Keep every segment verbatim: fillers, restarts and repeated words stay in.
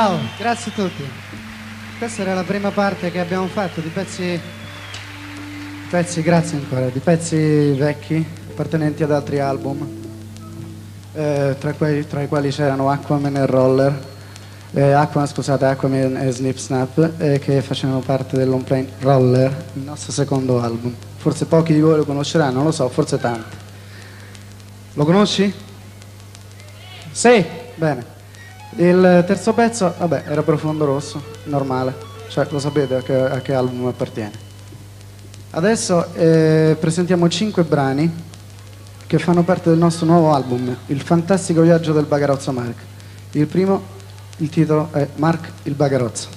Ciao, grazie a tutti. Questa era la prima parte che abbiamo fatto di pezzi, pezzi, grazie ancora, di pezzi vecchi appartenenti ad altri album, eh, tra, quei, tra i quali c'erano Aquaman e Roller, eh, Aquaman, scusate, Aquaman e Snip Snap, eh, che facevano parte del long play Roller, il nostro secondo album. Forse pochi di voi lo conosceranno, non lo so, forse tanti. Lo conosci? Sì, bene. Il terzo pezzo, vabbè, era Profondo Rosso, normale, cioè lo sapete a che, a che album appartiene. Adesso eh, presentiamo cinque brani che fanno parte del nostro nuovo album, Il fantastico viaggio del Bagarozzo Mark. Il primo, il titolo è Mark il Bagarozzo.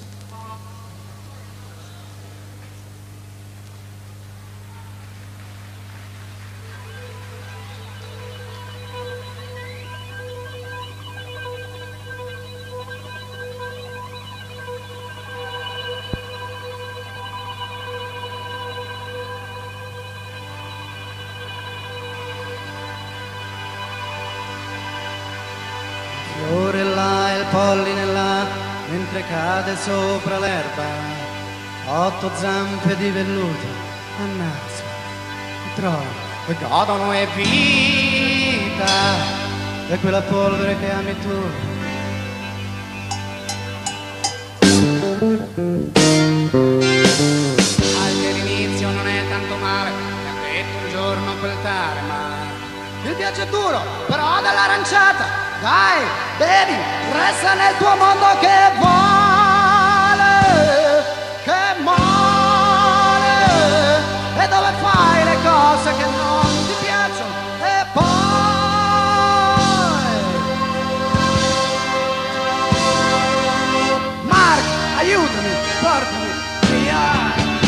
Fiore là e il polline là, mentre cade sopra l'erba, otto zampe di velluto a naso, e trovo, e godono e vita, è quella polvere che ami tu. Anche l'inizio non è tanto male, mi ha detto un giorno quel tale, ma il viaggio è duro, però dall'aranciata. Dai, bevi, resta nel tuo mondo che vale, che male, e dove fai le cose che non ti piacciono, e poi Mark, aiutami, portami via.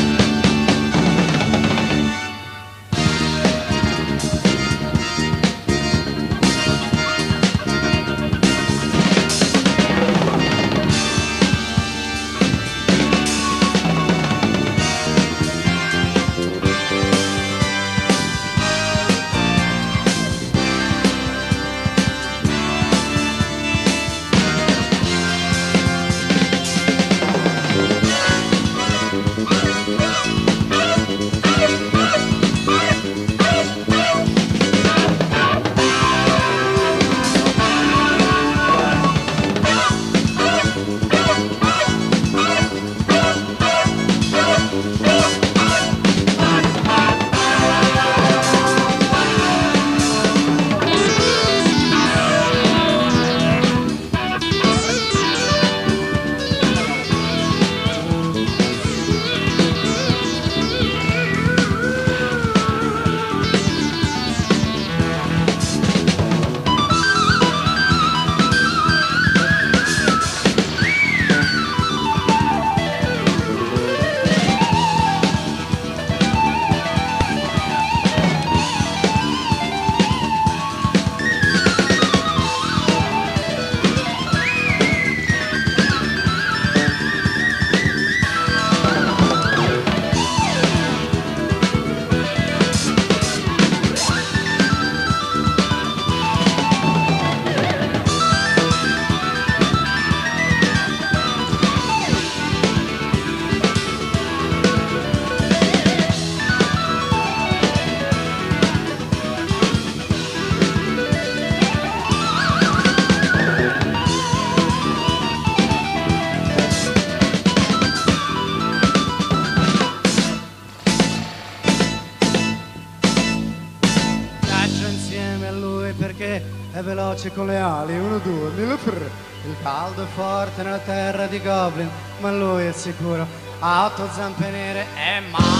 È veloce con le ali, uno, due, mille per. Il caldo è forte nella terra di Goblin, ma lui è sicuro. Ha otto zampe nere, è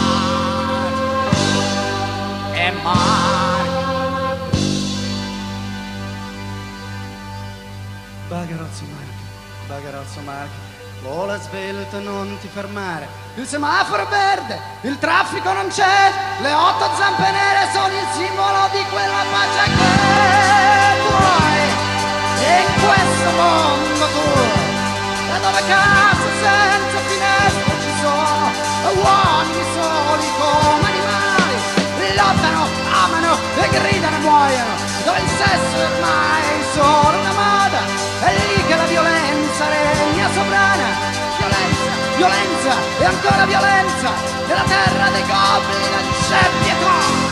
Mark, è Mark. Bagarozzo Mark, Bagarozzo Mark. Vola svelto, non ti fermare. Il semaforo è verde, il traffico non c'è. Le otto zampe nere sono il simbolo di quella pace che vuoi. E in questo mondo tuo, e dove case senza finestre ci sono, uomini soli come animali, lottano, amano e gridano e muoiono, dove il sesso è ormai solo una moda, è lì che la violenza regna violenza e ancora violenza, nella terra dei goblin non c'è pietà.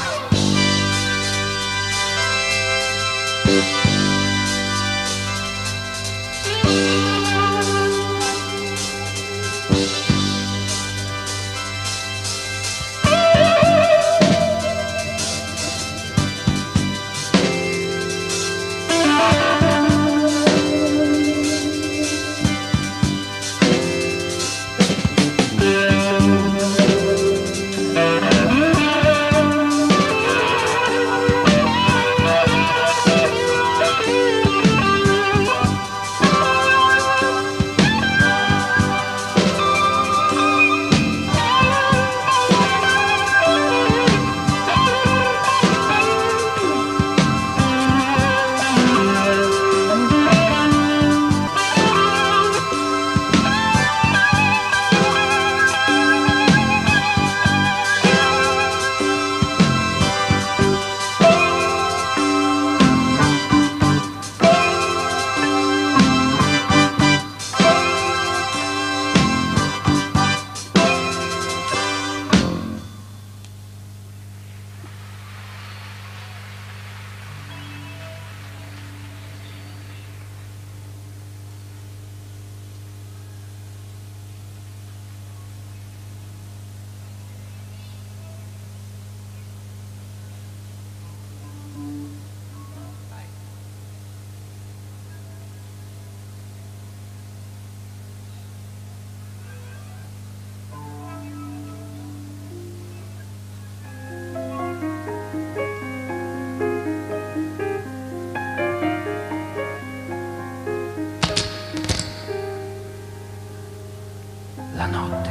La notte.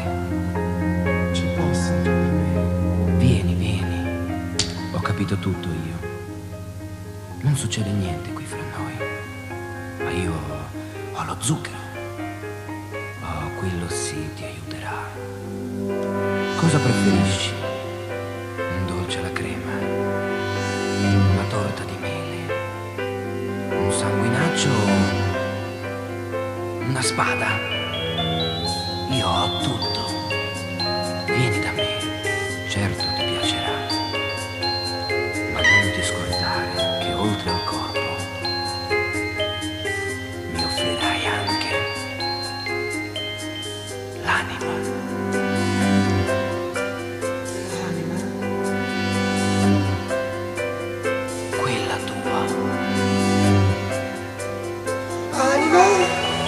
Ci possa per me. Vieni, vieni. Ho capito tutto io. Non succede niente qui fra noi. Ma io ho lo zucchero. Oh, quello sì ti aiuterà. Cosa preferisci? Un dolce alla crema? Una torta di mele? Un sanguinaccio? Una spada? Io ho tutto. Vieni da me, certo ti piacerà. Ma non ti scordare che oltre al corpo mi offrirai anche l'anima. L'anima? Quella tua. Anima?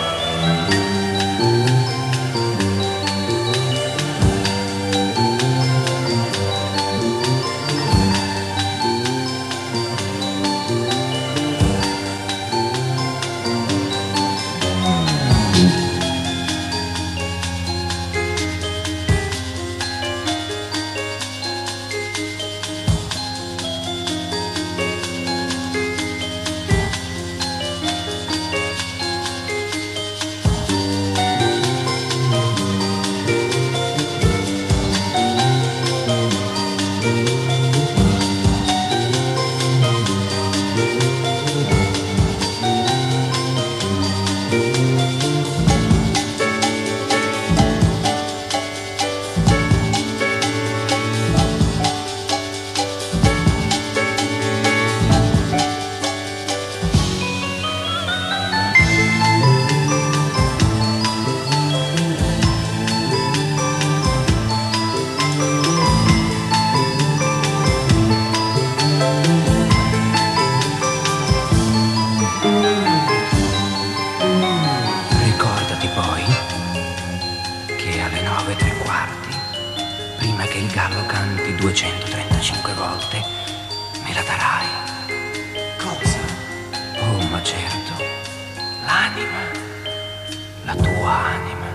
Che il gallo canti duecentotrentacinque volte, me la darai. Cosa? Oh, ma certo, l'anima, la tua anima.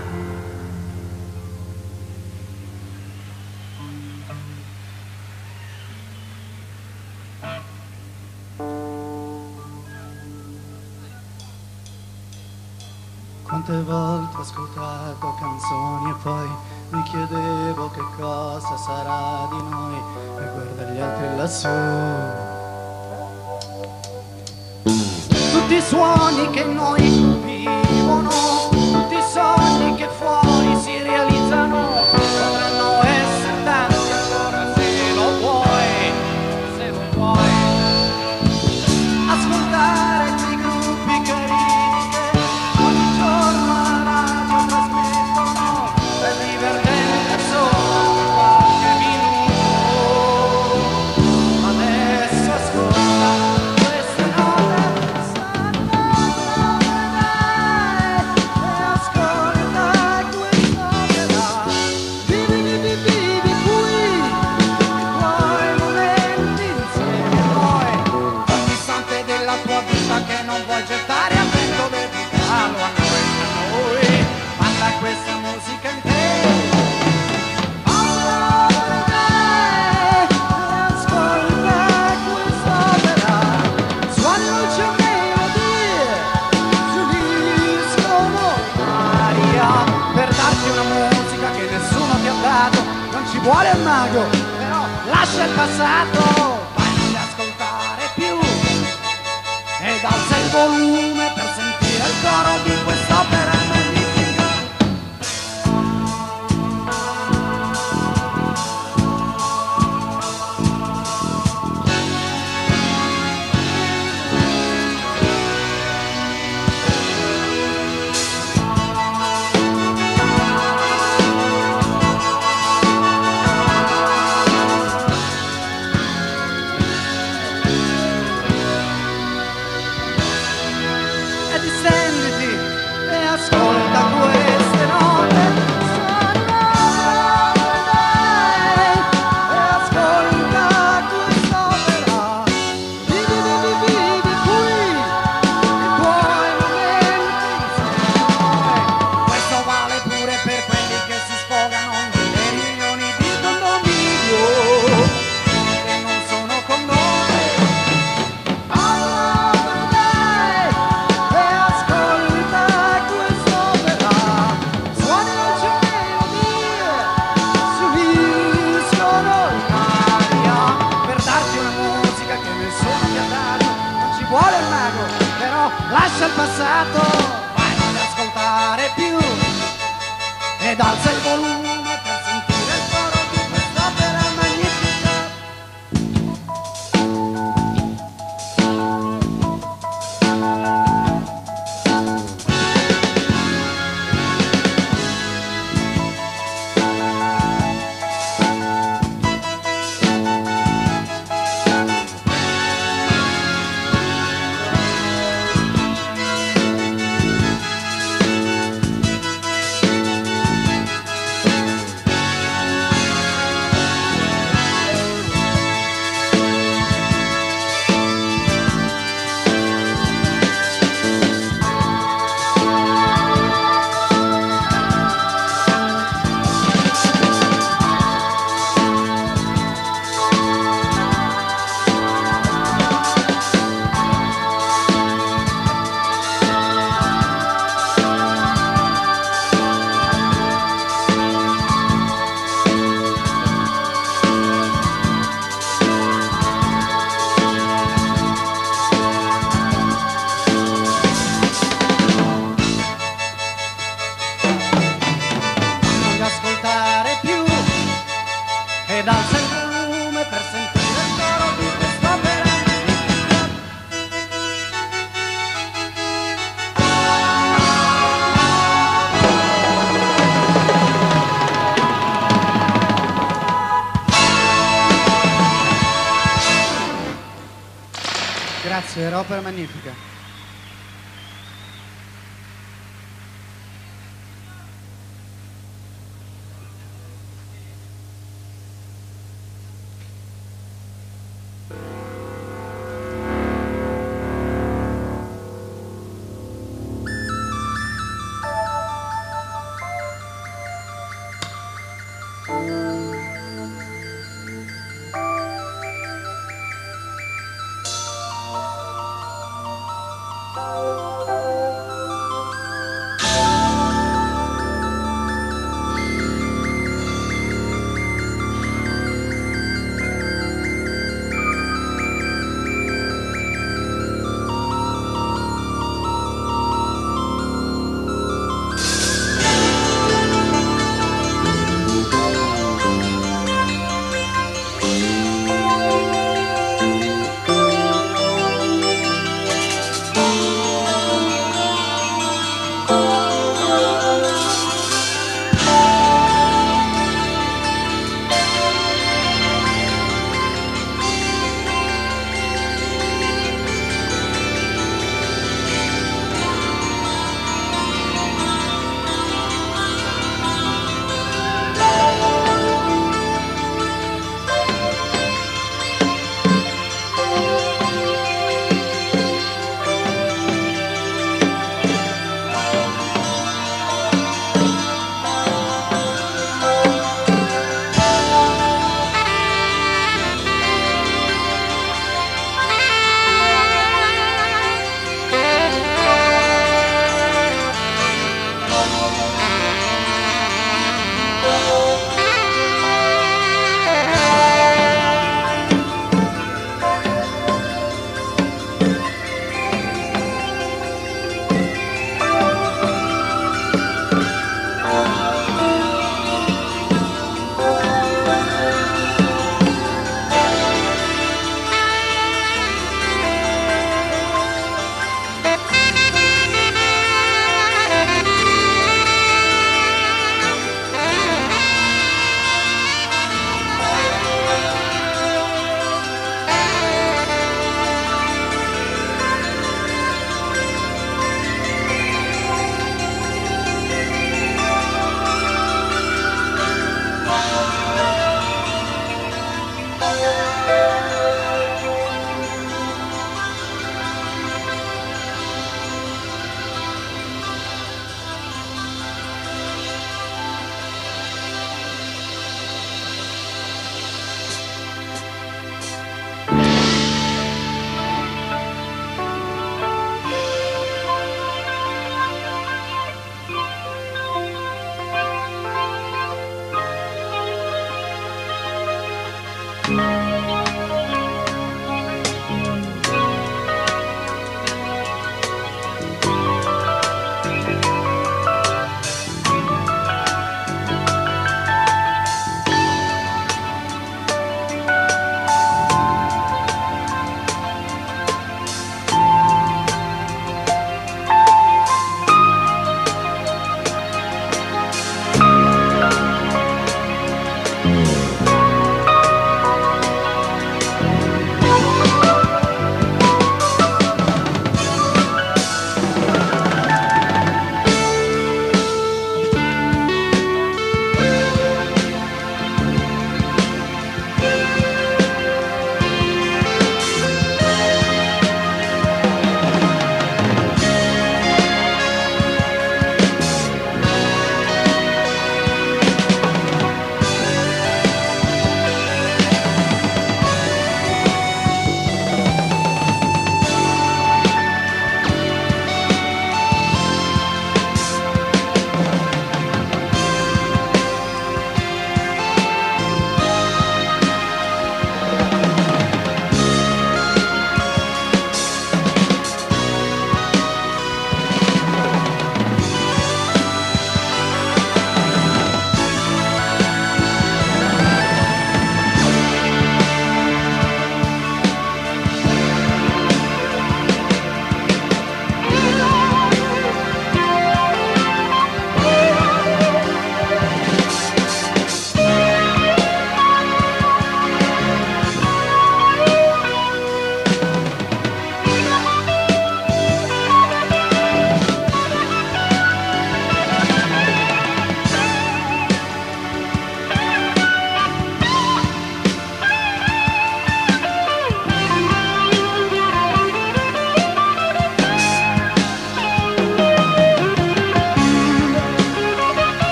Quante volte ho ascoltato canzoni e poi mi chiedevo che cosa sarà di noi, e guarda gli altri lassù. Tutti i suoni che in noi vivono, tutti i sogni che fuori si realizzano. lascia il passato, vai non li ascoltare più ed alza il volume per sentire il coro di quest'opera magnifica. Ascolta queste note, e ascolta quest'opera, vivi, vivi, vivi qui i tuoi momenti insieme a noi. Questo vale pure per quelli che si sfogano nelle riunioni di condominio che non sono con noi. Vuole il mago, però lascia il passato, vai non li ascoltare più ed alza il volume per sentire il coro di quest'opera magnifica. Ed alza il volume per sentire il coro di quest'opera magnifica. Grazie, era opera magnifica.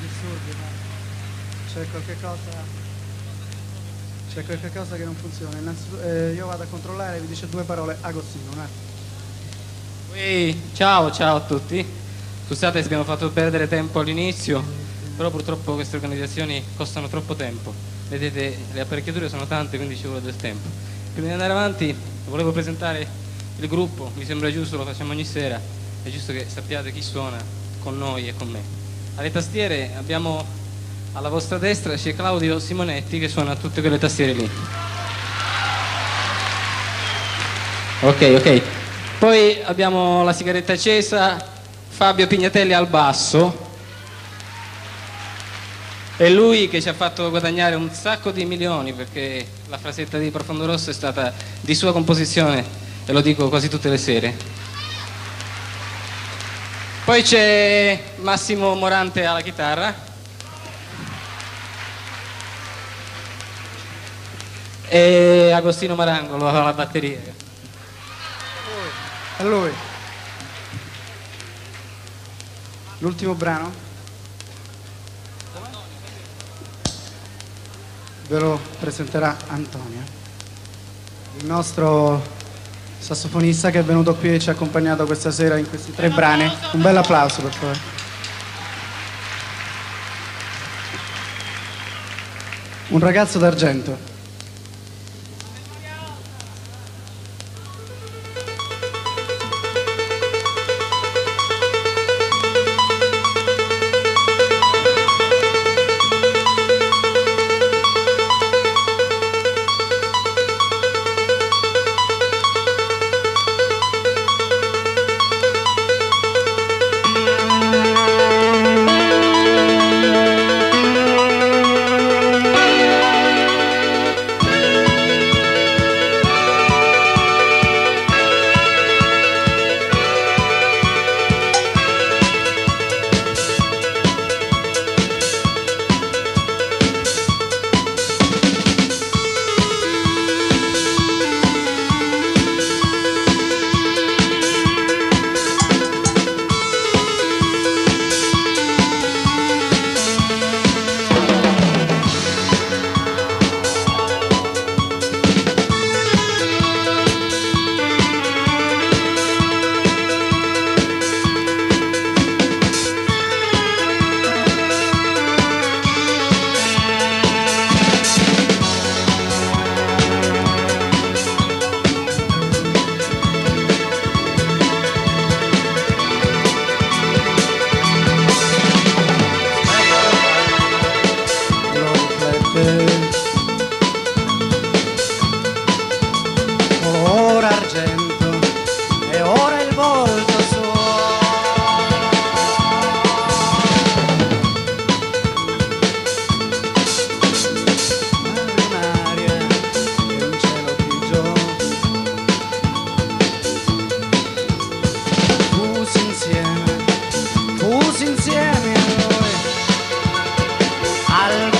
disturbi, ma c'è qualche cosa... C'è qualche cosa che non funziona. Innanzitutto eh, io vado a controllare, vi dice due parole Agostino, un attimo. Ehi, ciao, ciao a tutti. Scusate se abbiamo fatto perdere tempo all'inizio, però purtroppo queste organizzazioni costano troppo tempo. Vedete, le apparecchiature sono tante, quindi ci vuole del tempo. Prima di andare avanti volevo presentare il gruppo, mi sembra giusto, lo facciamo ogni sera, è giusto che sappiate chi suona con noi e con me. Alle tastiere abbiamo, alla vostra destra c'è Claudio Simonetti che suona tutte quelle tastiere lì. Ok, ok. Poi abbiamo la sigaretta accesa, Fabio Pignatelli al basso. È lui che ci ha fatto guadagnare un sacco di milioni, perché la frasetta di Profondo Rosso è stata di sua composizione e lo dico quasi tutte le sere. Poi c'è Massimo Morante alla chitarra e Agostino Marangolo alla batteria. A lui. L'ultimo brano ve lo presenterà Antonio, il nostro sassofonista che è venuto qui e ci ha accompagnato questa sera in questi tre brani. Un bel applauso per favore. Un ragazzo d'argento. Insieme a noi al